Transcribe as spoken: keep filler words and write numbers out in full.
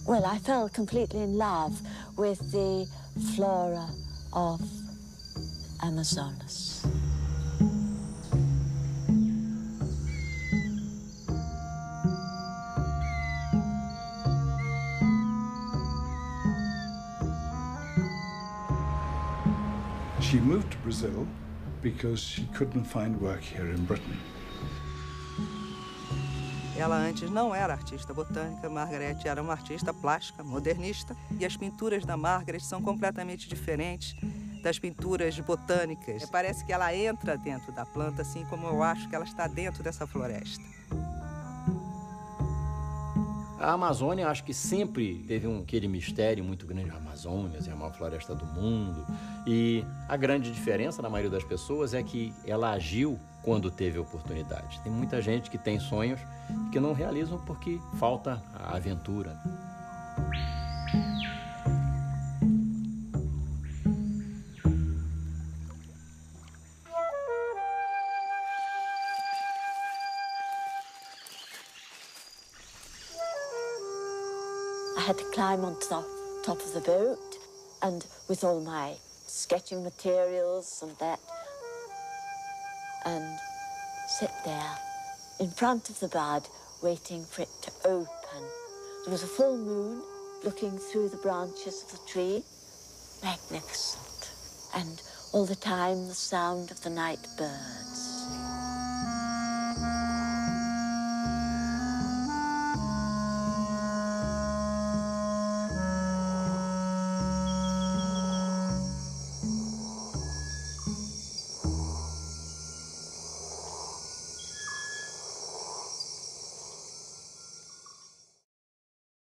Well, I fell completely in love with the flora of Amazonas. She moved to Brazil because she couldn't find work here in Britain. Ela antes não era artista botânica, Margaret era uma artista plástica, modernista, e as pinturas da Margaret são completamente diferentes das pinturas botânicas. Parece que ela entra dentro da planta, assim como eu acho que ela está dentro dessa floresta. A Amazônia, acho que sempre teve um, aquele mistério muito grande. A Amazônia é a maior floresta do mundo. E a grande diferença, na maioria das pessoas, é que ela agiu quando teve oportunidade. Tem muita gente que tem sonhos que não realizam porque falta a aventura. I had to climb on top, top of the boat, and with all my sketching materials and that, and sit there in front of the bud, waiting for it to open. There was a full moon looking through the branches of the tree. Magnificent. And all the time, the sound of the night birds.